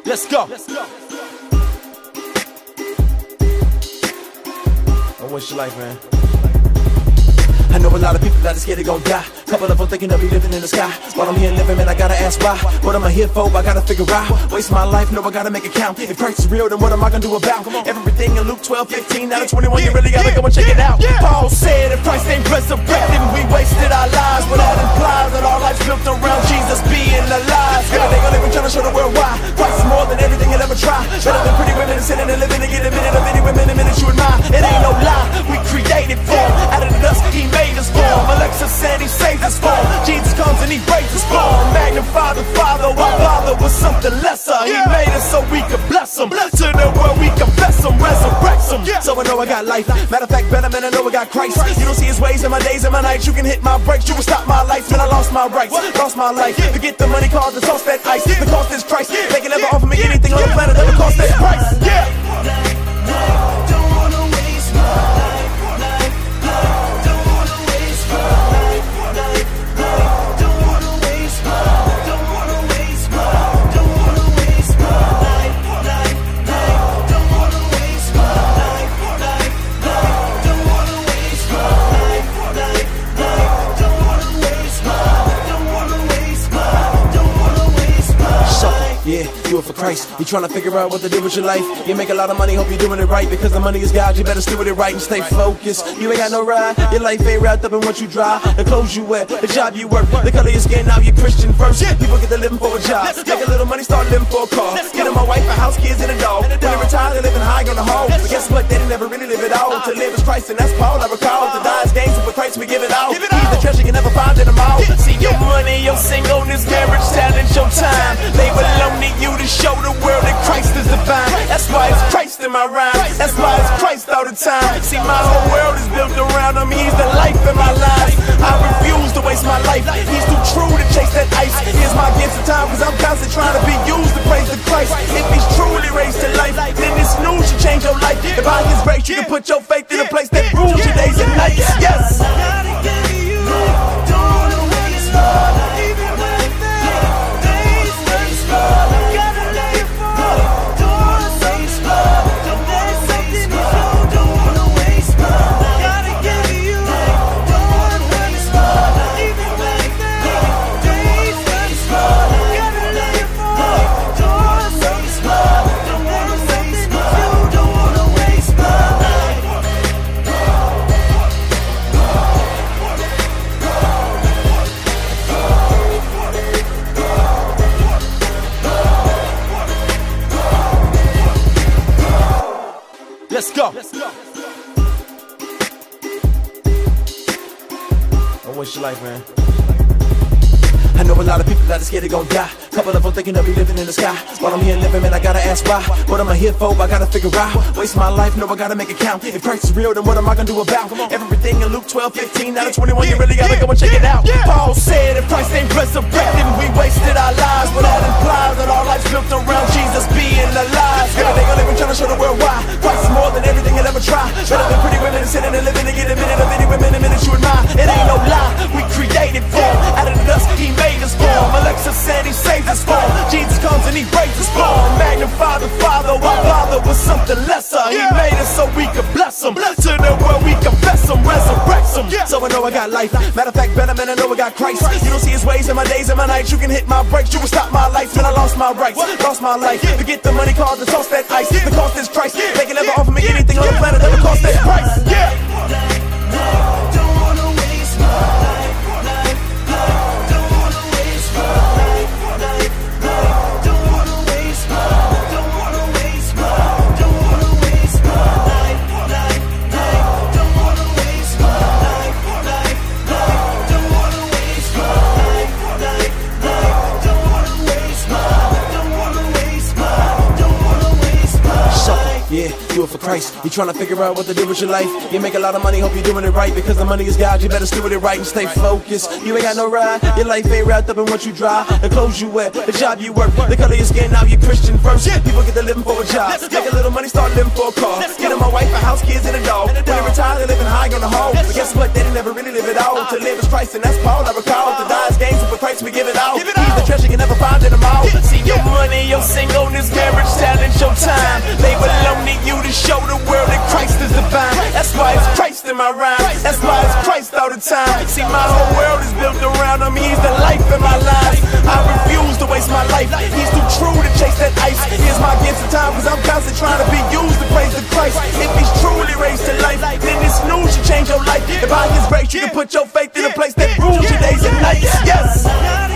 Let's go. Don't waste your life, man. I know a lot of people that are scared they gon' die. Couple of them thinking I'll be living in the sky. While I'm here living, man, I gotta ask why. What am I here for? I gotta figure out. Waste my life, no, I gotta make it count. If Christ is real, then what am I gonna do about everything in Luke 12:15? Now to 21, you really gotta go and check it out. Paul said, if Christ ain't resurrected, we wasted our lives. But that implies that our life's built around Jesus being alive. Yeah, they gonna live trying to show the world why Christ is more than everything you'll ever try. Better than pretty women and sitting and living to get a minute of any women a minute you admire. It ain't no lie, we created for him. Out of the dust, he made us for him. Alexa said he saved us for him. Jesus comes and he raises us for him. Magnify the Father, our Father was something lesser. He made us so we could bless him. To the world we confess him, resurrect him. So I know I got life. Matter of fact, better man, I know I got Christ. You don't see his ways in my days and my nights. You can hit my brakes, you can stop my lights. Man, I lost my rights, lost my life. Forget the money, cause the toss that ice. The cost is Christ. They can never offer me anything on the planet that will cost that price. Yeah, do it for Christ. You trying to figure out what to do with your life. You make a lot of money, hope you're doing it right. Because the money is God, you better steward it right and stay focused. You ain't got no ride, your life ain't wrapped up in what you drive. The clothes you wear, the job you work, the color of your skin, now you're Christian first. People get to living for a job, make a little money, start living for a car. Get them a wife, a house, kids, and a dog. When they retire, they're living high on the hog. But guess what, they didn't never really live it all. To live is Christ, and that's Paul, I recall. To die is gain, so for Christ we give it all. He's the treasure you can never find in them all. See your money, your singleness, marriage, talent, your time. They belong to you to show the world that Christ is divine. That's why it's Christ in my rhyme. That's why it's Christ all the time. See, my whole world is built around him. He's the life in my life. I refuse to waste my life. He's too true to chase that ice. Here's my gift of time, cause I'm constantly trying to be used to praise the Christ. If he's truly raised to life, then this news should change your life. If by his grace you can put your faith in a place that rules your days and nights. Yes. Let's go. Don't waste your life, man. I know a lot of people that are scared they gon' die. Couple of them thinking I'll be living in the sky. While I'm here living, man, I gotta ask why. What am I here for? I gotta figure out. Waste my life, no, I gotta make it count. If Christ is real, then what am I gonna do about everything in Luke 12:15? Now to 21, you really gotta go and check it out. Paul said, if Christ ain't resurrected, we wasted our lives. But that implies that our life's built around Jesus being alive. Everything I live and trying to show the world why Christ is more than everything you'll ever try. Better than pretty women and sitting and living to get a minute of any women a minute you admire. It ain't no lie, we created for him. Out of the dust, he made us for him. Alexa said he saved us for him. Jesus comes and he raises us for him. Magnify the Father, our Father was something lesser. He made us so we could bless him. To the world we confess him, resurrect him. So I know I got life. Matter of fact, better man, I know I got Christ. You don't see his ways in my days and my nights. You can hit my brakes, you can stop my lights. Man, I lost my rights, lost my life. Forget the money, cause the toss that ice. The cost is Christ. They can never offer me anything on the planet that will cost that price. Don't wanna waste my life. Yeah, do it for Christ. You trying to figure out what to do with your life. You make a lot of money, hope you're doing it right. Because the money is God, you better steward it right and stay focused. You ain't got no ride, your life ain't wrapped up in what you drive. The clothes you wear, the job you work, the color of your skin, now you're Christian first. People get to living for a job, make a little money, start living for a car. Get them a wife, a house, kids, and a dog. When they retire, they're living high on the hog. But guess what, they didn't never really live it all. To live is Christ, and that's Paul, I recall. To die is gain, so for Christ we give it all. He's the treasure you can never find in them all. See your money, your singleness, time. See, my whole world is built around him. He's the life in my life. I refuse to waste my life. He's too true to chase that ice. Here's my gift of time, cause I'm constantly trying to be used to praise the Christ. If he's truly raised to life, then this news should change your life. If by his grace you can put your faith in a place that rules your days and nights. Yes.